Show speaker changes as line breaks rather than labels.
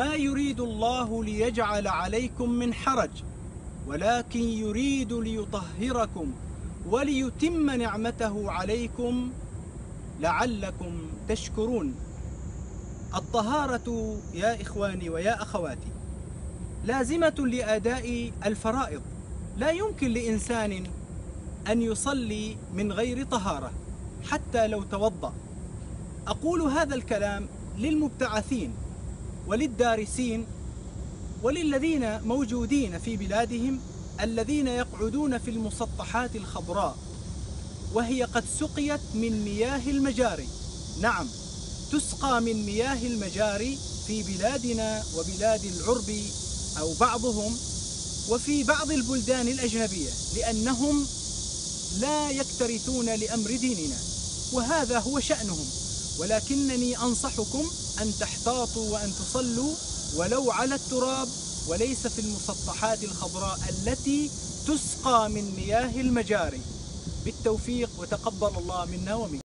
ما يريد الله ليجعل عليكم من حرج، ولكن يريد ليطهركم وليتم نعمته عليكم لعلكم تشكرون. الطهارة يا إخواني ويا أخواتي لازمة لأداء الفرائض. لا يمكن لإنسان أن يصلي من غير طهارة حتى لو توضأ. أقول هذا الكلام للمبتعثين وللدارسين وللذين موجودين في بلادهم الذين يقعدون في المسطحات الخضراء وهي قد سقيت من مياه المجاري. نعم، تسقى من مياه المجاري في بلادنا وبلاد العرب أو بعضهم، وفي بعض البلدان الأجنبية، لأنهم لا يكترثون لأمر ديننا وهذا هو شأنهم. ولكنني أنصحكم أن تحتاطوا وأن تصلوا ولو على التراب وليس في المسطحات الخضراء التي تسقى من مياه المجاري. بالتوفيق، وتقبل الله منا ومنكم.